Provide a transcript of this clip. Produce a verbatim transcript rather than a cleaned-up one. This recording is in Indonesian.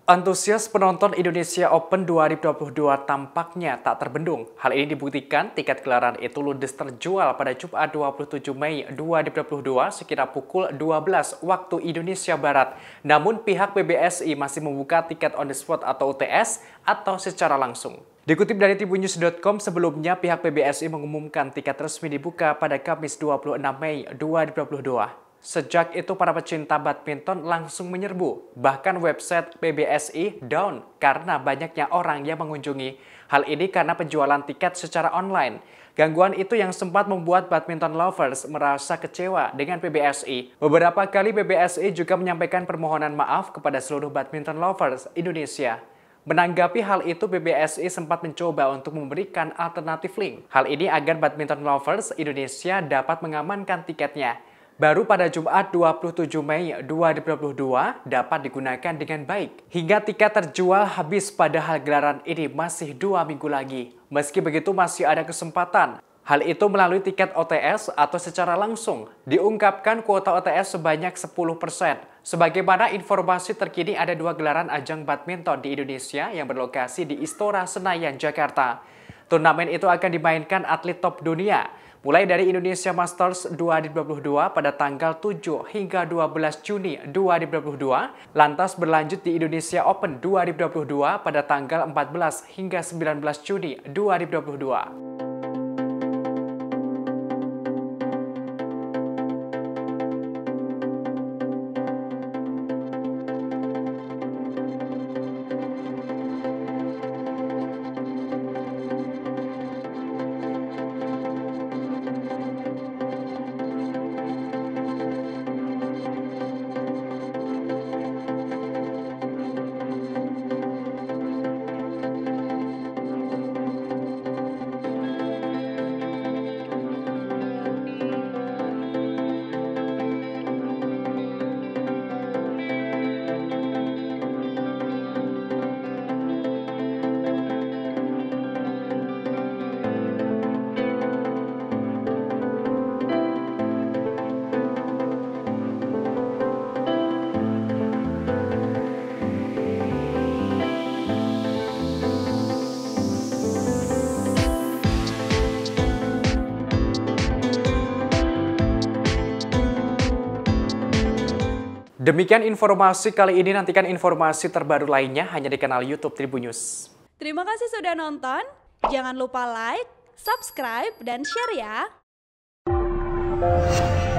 Antusias penonton Indonesia Open dua ribu dua puluh dua tampaknya tak terbendung. Hal ini dibuktikan tiket gelaran itu ludes terjual pada Jumat dua puluh tujuh Mei dua ribu dua puluh dua sekitar pukul dua belas waktu Indonesia Barat. Namun pihak P B S I masih membuka tiket on the spot atau U T S atau secara langsung. Dikutip dari tribunnews dot com, sebelumnya pihak P B S I mengumumkan tiket resmi dibuka pada Kamis dua puluh enam Mei dua ribu dua puluh dua. Sejak itu para pecinta badminton langsung menyerbu. Bahkan website P B S I down karena banyaknya orang yang mengunjungi. Hal ini karena penjualan tiket secara online. Gangguan itu yang sempat membuat badminton lovers merasa kecewa dengan P B S I. Beberapa kali P B S I juga menyampaikan permohonan maaf kepada seluruh badminton lovers Indonesia. Menanggapi hal itu, P B S I sempat mencoba untuk memberikan alternatif link. Hal ini agar badminton lovers Indonesia dapat mengamankan tiketnya. Baru pada Jumat dua puluh tujuh Mei dua ribu dua puluh dua dapat digunakan dengan baik. Hingga tiket terjual habis padahal gelaran ini masih dua minggu lagi. Meski begitu masih ada kesempatan. Hal itu melalui tiket O T S atau secara langsung. Diungkapkan kuota O T S sebanyak sepuluh persen. Sebagaimana informasi terkini ada dua gelaran ajang badminton di Indonesia yang berlokasi di Istora Senayan, Jakarta. Turnamen itu akan dimainkan atlet top dunia. Mulai dari Indonesia Masters dua ribu dua puluh dua pada tanggal tujuh hingga dua belas Juni dua ribu dua puluh dua, lantas berlanjut di Indonesia Open dua ribu dua puluh dua pada tanggal empat belas hingga sembilan belas Juni dua ribu dua puluh dua. Demikian informasi kali ini, nantikan informasi terbaru lainnya hanya di kanal YouTube Tribunnews. Terima kasih sudah nonton, jangan lupa like, subscribe, dan share ya!